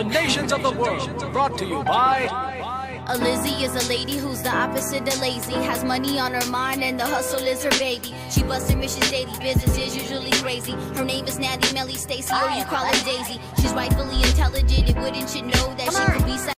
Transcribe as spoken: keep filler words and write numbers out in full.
nations of the world. Brought to you by... A Lizzy is a lady who's the opposite of lazy. Has money on her mind and the hustle is her baby. She busts her missions daily, business is usually crazy. Her name is Natty Melly Stacy, or you call her Daisy. She's rightfully intelligent, and wouldn't you know that she could be